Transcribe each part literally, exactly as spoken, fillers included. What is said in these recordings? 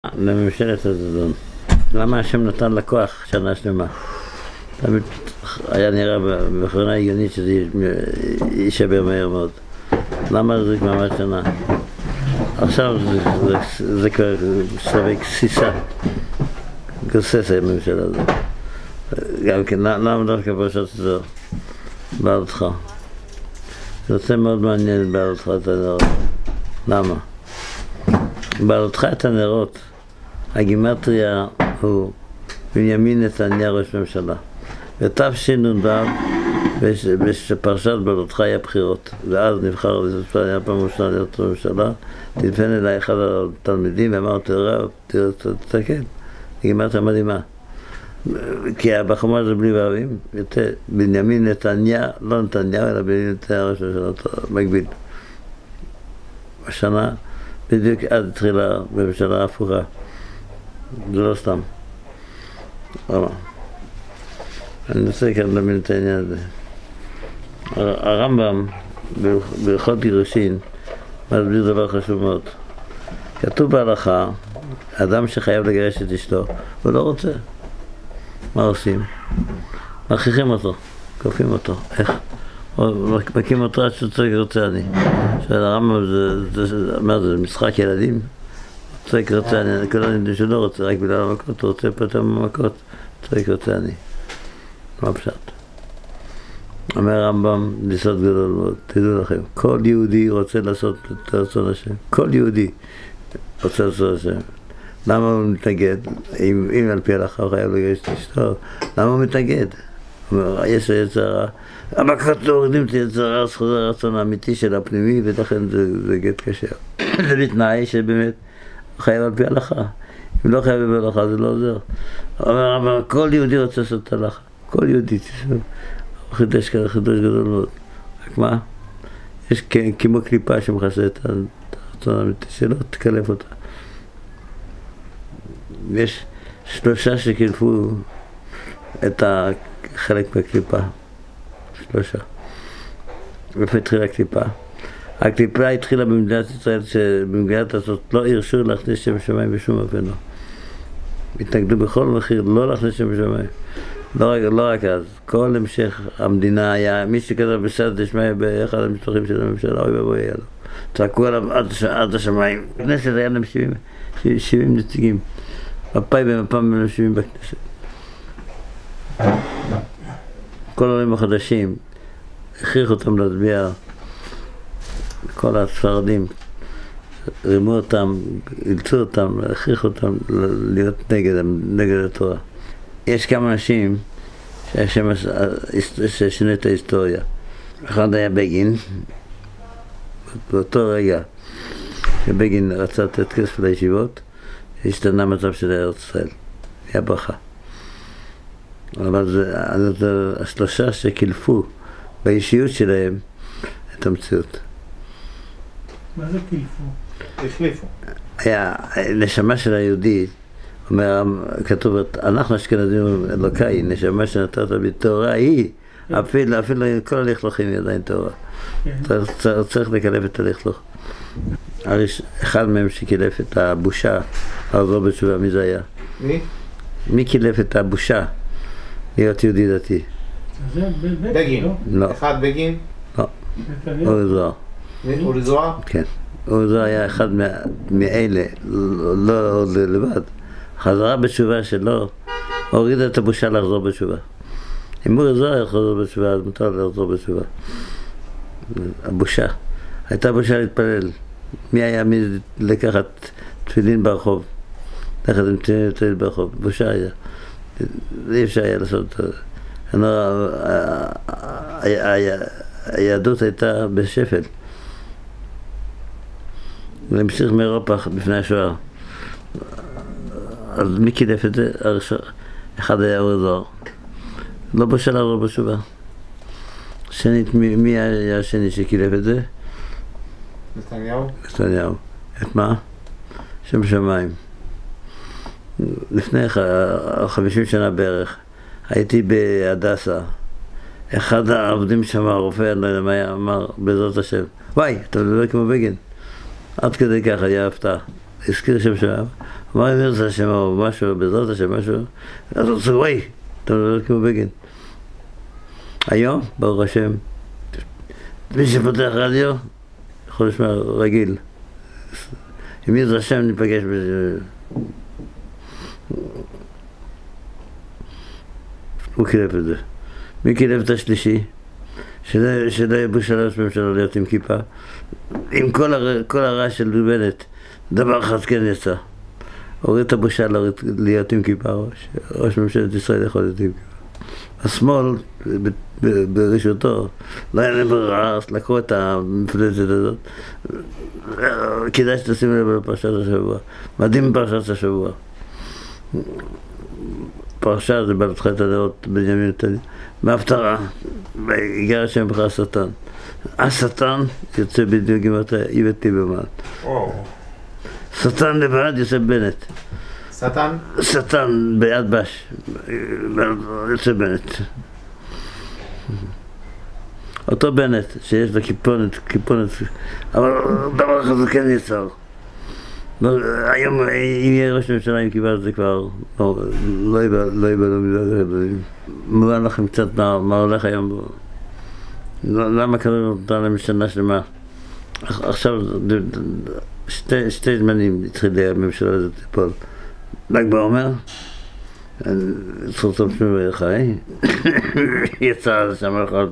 לממשלת הזדון. למה השם נתן לכוח שנה שלמה? תמיד היה נראה בכוונה הגיונית שזה יישבר מהר מאוד. למה זה ממש שנה? עכשיו זה, זה, זה כבר שווה גסיסה, גוססת הממשלה הזאת. גם כן, למה דווקא פרשת זו? בעלותך. זה נושא מאוד מעניין בעלותך את הנרות. למה? בעלותך את הנרות, הגימטריה הוא בנימין נתניהו ראש ממשלה. בתשנ"ו, בפרשת בעלותך היה בחירות, ואז נבחר היה פעם ראשונה להיות ראש ממשלה. טלפן אליי אחד התלמידים ואמר, תראה, תסתכל, גימטריה מדהימה. כי בחומה זה בלי וערים, בנימין נתניהו, לא נתניהו, אלא בנימין נתניהו ראש ממשלה, מקביל. השנה בדיוק אז התחילה בממשלה הפוכה. זה לא סתם. אבל אני רוצה כאן להבין את העניין הזה. הרמב"ם בהלכות גירושין מסביר דבר חשוב מאוד. כתוב בהלכה, אדם שחייב לגרש את אשתו, הוא לא רוצה. מה עושים? מכריחים אותו, כופים אותו. איך? מקים אותו עד שצריך רוצה אני. הרמב"ם זה, מה זה, משחק ילדים? צריך רוצה אני, כל הילדים שלא רוצה, רק בגלל המכות, הוא רוצה פתאום במכות, צריך רוצה אני. מה פשט? אומר הרמב"ם, ניסוד גדול מאוד, תדעו לכם, כל יהודי רוצה לעשות את רצון השם, כל יהודי רוצה לעשות השם. למה הוא מתנגד? אם, אם על פי הלכה הוא חייב לגרש את אשתו, למה הוא מתנגד? הוא אומר, יש לו יצר הרע, המכות לא הורדים את יצר הרע, זכות הרצון האמיתי של הפנימי, ולכן זה, זה גט קשה. זה בתנאי שבאמת הוא חייב על פי הלכה. אם לא חייב על פי הלכה זה לא עוזר. הוא אומר, אבל כל יהודי רוצה לעשות את הלכה. כל יהודי, תשמע. הוא חידש כזה, חידש גדול מאוד. רק מה? יש כמו קליפה שמכסה את הרצון האמיתי שלו, תקלף אותה. יש שלושה שקלפו את החלק מהקליפה. שלושה. איפה התחילה הקליפה? הקליפה התחילה במדינת ישראל, שבמדינת הזאת לא הרשו להכניס שם שמיים בשום אופן לא. התנגדו בכל מחיר לא להכניס שם שמיים. לא רק, לא רק אז, כל המשך המדינה היה, מי שכתב בסייעתא דשמיא באחד המשפחים של הממשלה, אוי ואבוי היה לו. צעקו עליו עד, עד השמיים. בכנסת היה להם שבעים נציגים. מפא"י ומפ"ם הם שבעים בכנסת. כל העולים החדשים, הכריחו אותם להצביע, כל הספרדים, רימו אותם, אילצו אותם, הכריחו אותם להיות נגד, נגד התורה. יש כמה אנשים ששינו את ההיסטוריה. אחד היה בגין, באותו רגע שבגין רצה לתת כסף לישיבות, השתנה המצב של ארץ ישראל, היה ברכה. אבל זה, זה השלושה שקלפו באישיות שלהם את המציאות. מה זה קלפו? החליפו. היה, נשמה של היהודי, אומר, כתוב, אנחנו אשכנזים אלוקאי, נשמה שנתת בתורה היא, אפילו, אפילו כל הלכלוכים היא עדיין תורה. צריך לקלף את הלכלוך. אחד מהם שקילף את הבושה, לחזור בתשובה, מי זה היה? מי? מי קילף את הבושה להיות יהודי דתי? בגין. לא. אחד בגין? לא. אורי זוהר. אורי זוהר? כן. אורי זוהר היה אחד מאלה, לא לבד. חזרה בתשובה שלו, הורידה את הבושה לחזור בתשובה. אם אורי זוהר יחזור בתשובה, אז מותר לחזור בתשובה. הבושה. הייתה בושה להתפלל. מי היה מי לקחת תפילין ברחוב? לקחת עם תפילין ברחוב. בושה היה. אי אפשר היה לעשות את זה. היהדות הייתה בשפל. להמשיך מאירופה בפני השואה. אז מי קילף את זה? אחד היה אורי זוהר. לא בושה לחזור בתשובה. שנית, מי היה השני שקילף את זה? נתניהו? נתניהו. את מה? שם שמיים. לפני חמישים שנה בערך, הייתי בהדסה. אחד העובדים שם, הרופא, אני לא יודע מה אמר, בעזרת השם, וואי, אתה מדבר כמו בגין. עד כדי כך היה הפתעה. הזכיר שם שם, אמר אם ירצה השם או משהו, בעזרת השם משהו, אז הוא רוצה, וואי, אתה מדבר כמו בגין. היום, ברוך השם, מי שפותח רדיו, יכול לשמוע רגיל. אם ירצה השם ניפגש בזה. הוא קילף את זה. מי קילף את השלישי? שלא יהיה בושה לראש ממשלה להיות עם כיפה. עם כל, הר... כל הרעש של בנט, דבר אחד כן יצא. הוריד את הבושה להיות עם כיפה, ראש, ראש ממשלת ישראל יכול להיות עם כיפה. השמאל, ברשותו, לא היה להם ברירה, לקחו את המפלצת הזאת. כדאי שתשימו לב לפרשת השבוע. מדהים פרשת השבוע. פרשה זה בתחילת הדעות בנימין נתניהו. מההפטרה, והגיע השם בכלל השטן. השטן יוצא בדיוק עם איווט ליברמן. שטן לבד יוצא בנט. שטן? שטן ביד בש. יוצא בנט. אותו בנט שיש לה כיפונת, כיפונת, אבל דבר אחד זה כן יצר. היום אם יהיה ראש ממשלה עם כיפה זה כבר לא יבא לו מילה. מובן לכם קצת מה הולך היום. למה כזה נותן להם שנה שלמה? עכשיו שתי זמנים התחיל הממשלה הזאת ליפול. ל"ג בעומר, סוף סוף שמי חי, יצא שם אחד.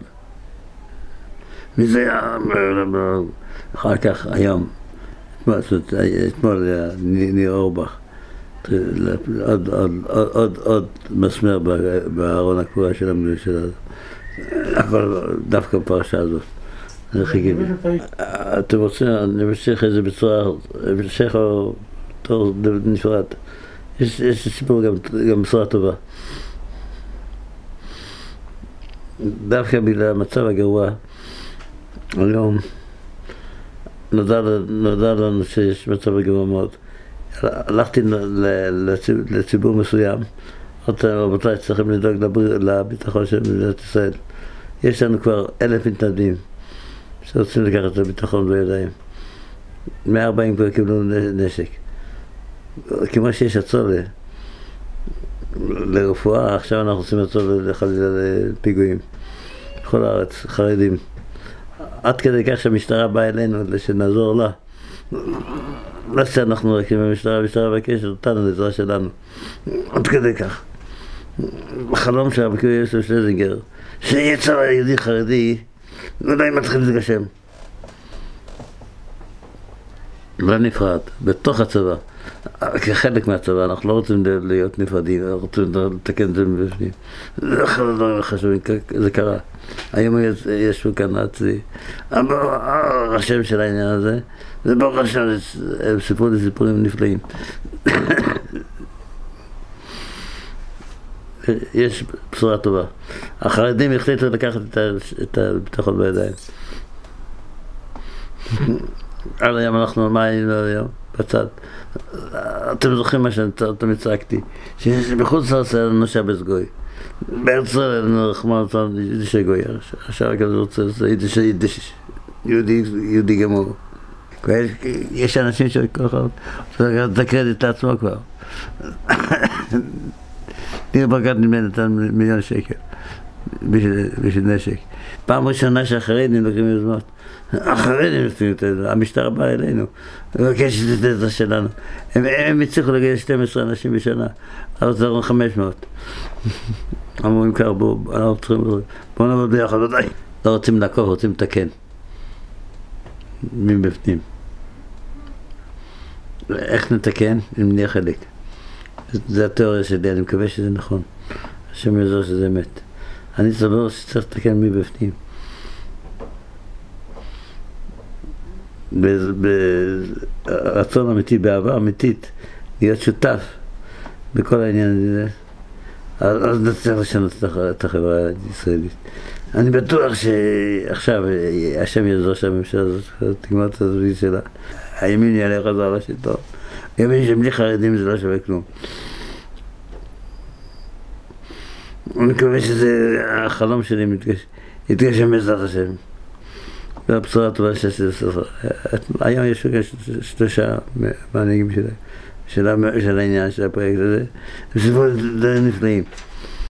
מזה היה, אחר כך היום, אתמול ניר אורבך, עוד מסמר בארון הקבורה של הממשלה, אבל דווקא בפרשה הזאת. אתם רוצים, אני ממשיך את זה בצורה, המשך או תור נפרד. יש סיפור גם בצורה טובה. דווקא בגלל המצב הגרוע, היום נודע לנו שיש מצב גרוע מאוד. הלכתי לציבור מסוים, אמרתי להם, רבותיי, צריכים לדאוג לביטחון של מדינת ישראל. יש לנו כבר אלף מתנדבים שרוצים לקחת את הביטחון בידיים. מאה וארבעים כבר קיבלו נשק. כמו שיש הצולה לרפואה, עכשיו אנחנו עושים הצולה לחלילה לפיגועים. בכל הארץ, חרדים. עד כדי כך שהמשטרה באה אלינו שנעזור לה. לא שאנחנו רק עם המשטרה, המשטרה בקשר אותנו, לעזרה שלנו. עד כדי כך. החלום של הבקור יש לו שלזינגר, שיהיה צבא יהודי חרדי, לא יודע אם מתחיל להתגשם. לא נפרד, בתוך הצבא. כחלק מהצבא, אנחנו לא רוצים להיות נפרדים, אנחנו רוצים לתקן את זה מבפנים. זה אחד הדברים החשובים, זה קרה. היום ישבו כאן אצלי, השם של העניין הזה, זה ברוך השם, הם סיפרו לי סיפורים נפלאים. יש בשורה טובה. החרדים החליטו לקחת את הביטחון בידיים. על היום אנחנו, מה היינו היום? בצד. אתם זוכרים מה שאתם הצעקתי, שבחוץ לארץ היה לנו שבס גוי. בארץ ישראל היה רחמן אותנו יידישי גוי. השאר כזה רוצה, זה יידישי יידיש, יהודי גמור. יש אנשים שכל אחד רוצה לקחת את הקרדיט לעצמו כבר. ניר ברקת נדמה נתן מיליון שקל בשביל נשק. פעם ראשונה שהחרדים לוקחים יוזמות. החרדים נותנים את זה, המשטרה באה אלינו, מבקשת את זה שלנו. הם הצליחו להגיע שתים עשרה אנשים בשנה, אבל זה רק חמש מאות. אמרו, כך, בואו, אנחנו צריכים, בואו נעבוד ביחד, ודאי. לא רוצים לעקוב, רוצים לתקן. מבפנים. איך נתקן? אם נהיה חלק. זה התיאוריה שלי, אני מקווה שזה נכון. השם יעזור שזה אמת. אני סבור שצריך לתקן מבפנים. ברצון אמיתי, באהבה אמיתית, להיות שותף בכל העניין הזה, אז נצטרך לשנות את החברה הישראלית. אני בטוח שעכשיו השם יעזור שהממשלה הזאת תגמר את הזווית שלה. הימין יעלה חזר לשלטון. ימין שבלי חרדים זה לא שווה כלום. אני מקווה שזה החלום שלי יתגשם בעזרת השם. והבשורה הטובה של ספר. היום יש שלושה מנהיגים של העניין של הפרויקט הזה, וזה דברים נפלאים.